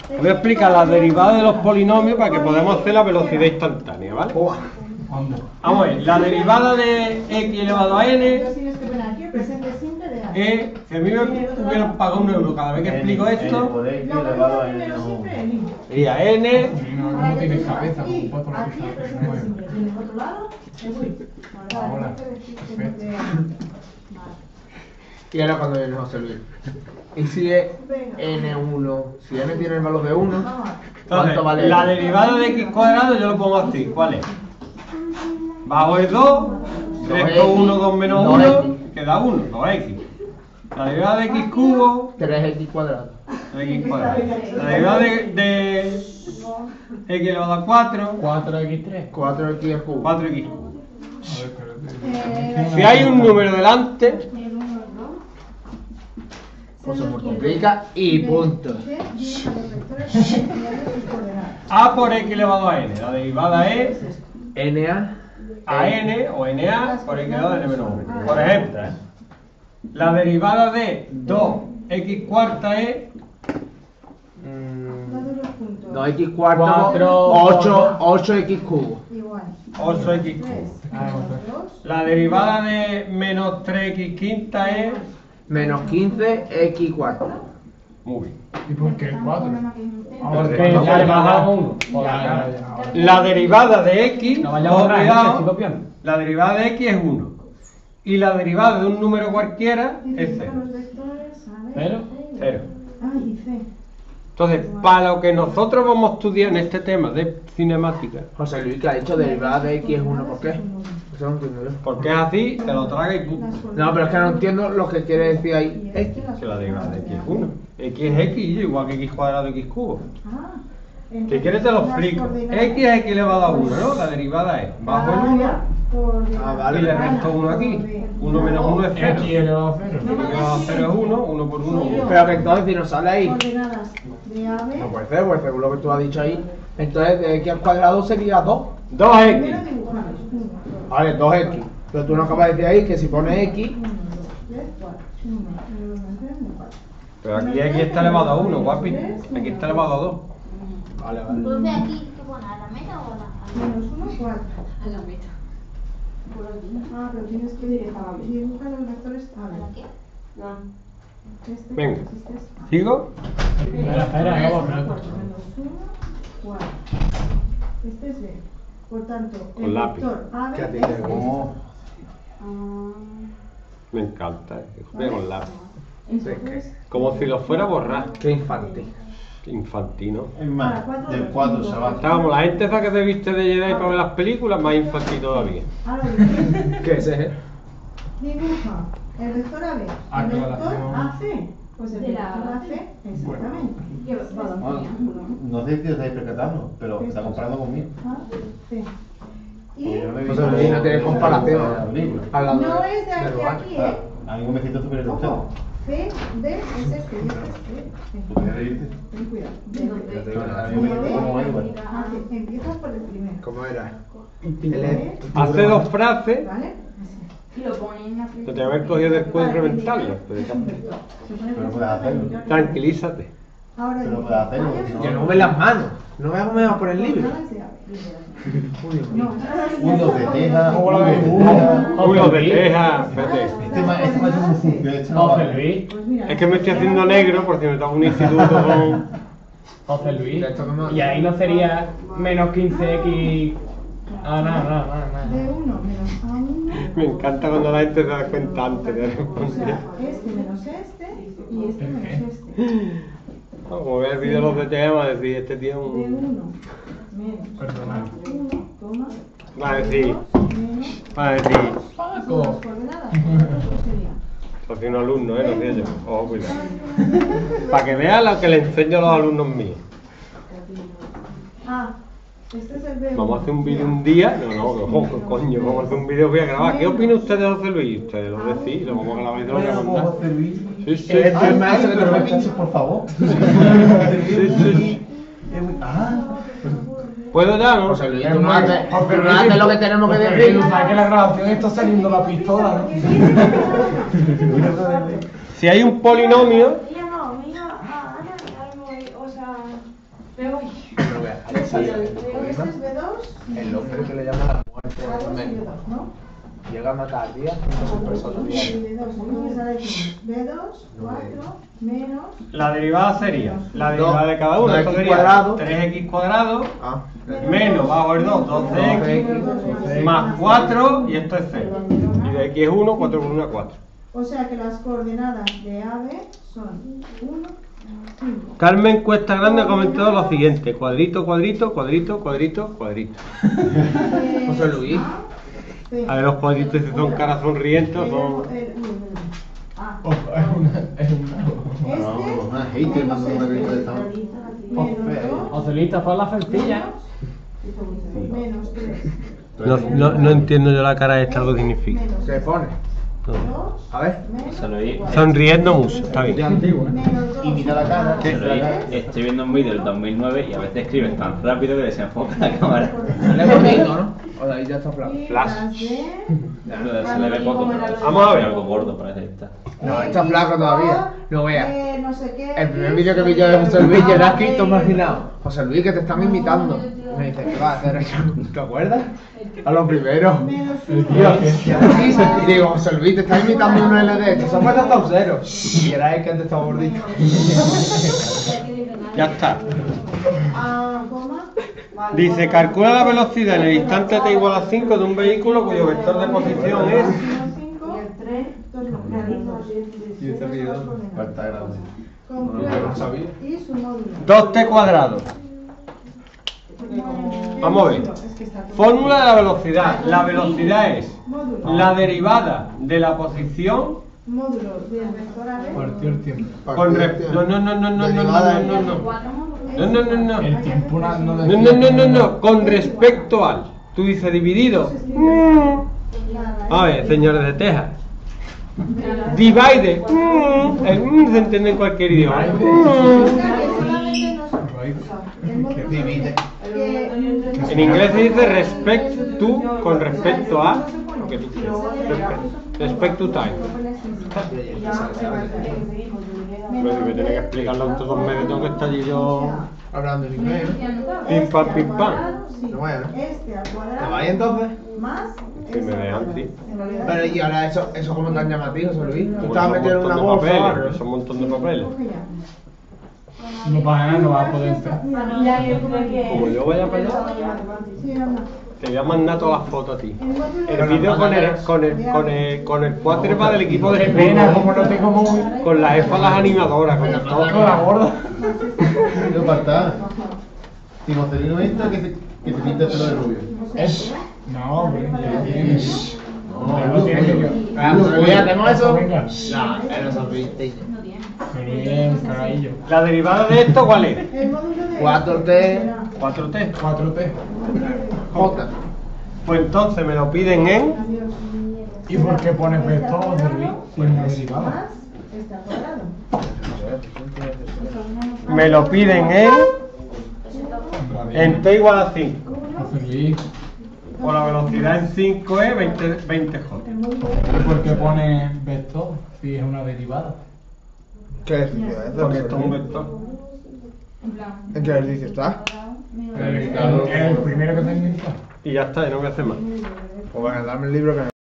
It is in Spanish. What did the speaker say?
Voy a explicar las derivadas de los polinomios para que podamos hacer la velocidad instantánea, ¿vale? Vamos a ver, la derivada de x elevado a n es, si a mí me hubieran pagado 1 euro cada vez que explico esto, sería n. No tienes cabeza, como foto la aquí el presente simple. Tienes otro lado, me voy. Ahora, perfecto. Y ahora cuando viene José Luis. Y si es n1, si n tiene el valor de 1, ¿cuánto vale? La derivada de x cuadrado yo lo pongo así, ¿cuál es? Bajo el 2, resto 1, 2 menos 1, queda 1, 2x. La derivada de x cubo, 3x cuadrado. x cuadrado. La derivada de x elevado a 4, 4x3. 4x al cubo. 4x cubo. A ver, espérate. Si hay un número delante, Pues se multiplica y punto. a por x elevado a n. La derivada es NA. a n o na por x elevado a n menos 1. Por ejemplo, la derivada de 2x cuarta es 2x cuarto, 8x cubo. 8x cubo. La derivada de menos 3x quinta es Menos 15x cuarto. muy bien. ¿Y por qué 4? Porque ya le bajamos 1. La derivada de x, No vayamos a borrar, cuidado, estoy copiando. la derivada de x es 1. Y la derivada de un número cualquiera es 0. ¿Pero? 0. Ay, C. Entonces, para lo que nosotros vamos a estudiar en este tema de cinemática, José Luis, que ha dicho derivada de x es 1, ¿por qué? Eso no entiendo yo. porque es así, te lo traga y punto. No, pero es que no entiendo lo que quiere decir ahí x. Que la derivada de x es 1. X es x, igual que x cuadrado x cubo. Si quieres te lo explico. X es x elevado a 1, ¿no? La derivada es bajo el 1 y le resto 1 aquí. 1 menos 1 es 0. X elevado a 0. X elevado a 0 es 1, 1 por 1 1. Pero que entonces si nos sale ahí. Coordenadas de AB. No puede ser, pues según lo que tú has dicho ahí. Entonces de x al cuadrado sería 2. 2x. Vale, 2x. Pero tú no acabas de decir ahí que si pones x. Pero aquí x está elevado a 1, guapi. Aquí está elevado a 2. Vale, vale. Entonces aquí, ¿qué pone? ¿A la meta o a la...? Menos 1, 4. A la meta. Por aquí. Ah, pero tienes que dibujar los vectores ¿A la A. qué? No. Este, Venga. este es A. ¿Sigo? Espera, vamos, Menos 1, 4. Este es B. Por tanto, Con el lápiz. vector AB ¿Qué a ti es te este. gusta? Me encanta. Juega con lápiz. Entonces, Como si lo fuera a borrar. Qué infantil. Infantino. Es más, del 4 se va. Estábamos la gente esa que se viste de Jedi para ver las películas, más infantil todavía. ahora dibuja. ¿Qué es ese? Dibuja el vector AB. Ah, El que va vector la- AC. Pues el De la vector AC, exactamente. ¿Qué va? No sé si os estáis percatando, pero está comparando conmigo. AC. Y Porque yo no me he José visto Luis no tiene comparación. de la película. Al lado no es de aquí a lugar. aquí, Ah, a mí me siento superior a usted. Ojo, C, D es este y este es C. ¿Tú quieres reírte? Ten cuidado. A mí me siento como Edward. Empiezas por el primero. ¿Cómo era? ¿Vale? Hace dos frases ¿Vale? Y lo ponen en la que te voy a haber cogido después y reventarlas. Pero ya. Pero no puedes hacerlo. Tranquilízate. Ahora Pero dice, puedes hacerlo, varias si Que no ve las manos. No veas cómo me va por el libro. coordenadas de AB. Uy, Dios mío. No, Uno de teja, ¿Cómo la uno de ves? teja. Uno de teja, espérate. Este más es un sucio, este no José vale. Luis. Pues mira, Es que me estoy haciendo negro porque me toca un instituto con... José Luis. Esto que me- Y ahí no sería menos 15x. Ah, no. B1 menos A1. Me encanta cuando la gente se da cuenta antes de O responder. sea, este menos este y este menos este. Como ve el vídeo de los de TEA, va a decir, este tío es B1 un... menos Perdona. 1, toma. Va a decir, Menos va a decir, las coordenadas. Esto sería. soy un alumno, no sé yo. Ojo, cuidado. Para que vean lo que le enseño a los alumnos míos. Ah, este es el B1. Vamos a hacer un vídeo un día. No, coño, vamos a hacer un vídeo, voy a grabar. ¿Qué opina usted de José Luis? Ustedes lo decís, lo vamos a grabar y te lo voy a mandar. José Luis. Sí, sí. Este es el maestro que Pero te me lo pinches, por favor. Sí, sí. Ah, ¿Puedo ya, no? José Luis, tú no haces lo que tenemos que decir. Tú sabes que la grabación está saliendo la pistola, ¿no? Si hay un polinomio, Ella no, me iba a Ana, o vamos a... Luego, Pero vea, ahí sale el este poema. es B2. El hombre que le llama a la muerte A2 al y menos. B2, ¿no? Llega a matar 10 personas Y diarias. B2, entonces ahora decimos B2, 4, menos... La derivada sería la derivada de cada uno. Dos Esto x sería cuadrado. 3x cuadrado Ah, menos bajo el 2, 12x más 4 y esto es 0. Y de x es 1, 4 por 1 es 4. O sea que las coordenadas de AB son 1, 5. Carmen Cuesta Grande ha comentado lo siguiente: cuadrito, cuadrito, cuadrito, cuadrito, cuadrito. José Luis. A ver, los cuadritos si son caras sonrientes o son... Ojo, es un No, más hater mandando una carita de esta. Ocelita, fue la sencilla. Menos 3. No entiendo yo la cara esta lo que significa. Se pone. A ver. Sonriendo mucho, está bien. Imita la cara. Estoy viendo un vídeo del 2009 y a veces escriben tan rápido que desenfoca la cámara. Se le ve bonito, ¿no? O de ahí ya está flaco. Flash. Se le ve poco, pero Vamos a ver. algo gordo parece que está. No, está flaco todavía. No veas. No sé qué. El primer vídeo que vi yo de José Luis, yo era escrito marginado. José Luis, que te están imitando. Me dice, ¿qué vas a hacer eso? ¿Te acuerdas? A lo primero. Y digo, José Luis, te está imitando un LD. Te has puesto hasta un 0. Y era él que antes estaba gordito. Ya está. Coma. Dice, calcula la velocidad en el instante t igual a 5 de un vehículo cuyo vector de posición es... 5 y el 3. Y este vídeo está grande. Y su módulo. 2t cuadrado. Vamos a ver. Fórmula de la velocidad. La velocidad es la derivada de la posición Módulo del vector AB. Partió el tiempo. con no. No. El tiempo No. Con respecto al. Tú dices dividido. A ver, señores de Texas. Divide. Se entiende en cualquier idioma. Divide. En inglés se dice respect to, con respecto a lo que tú quieras. Respect to time. Pues si me tiene que explicarlo en todos los medios, tengo que estar allí yo Hablando en inglés. pim pam. No bueno. Este al ¿Te cuadrado. vas entonces? Más. Si me dejan, sí. Pero y ahora eso como tan llamativo, José Luis. Tú Como estabas son metido en un una montón de bolsa o papeles, algo. son un montón de papeles. No pasa nada, no vas a poder estar. Como yo vaya para allá, Sí, anda. te voy a mandar todas las fotos a ti. El módulo El vídeo con el quarterback del equipo de Qué pena, fútbol, como no tengo móvil. con las EFA las animadoras, con todo. Con la gorda. No falta. Si Marcelino entra, que te pinta el pelo de rubio. Es. No, hombre, ya tienes. No, No tienes que yo. Ah, José Luis, ¿hacemos eso? Venga. No, él no se olvide. Bien, caradillo. La derivada de esto, ¿cuál es? El módulo de 4T. 4t. 4T. J. Pues entonces me lo piden en... ¿Y por qué pones vector de Luis si es una derivada? más este al cuadrado. Me lo piden en t igual a 5. José Luis. O la velocidad en 5 es 20j. ¿Y por qué pones vector si es una derivada? ¿Qué ejercicio es? Porque esto es un vector. ¿En qué ejercicio está? El primero que te he inventado. Y ya está, y no voy a hacer más. Pues venga, dame el libro que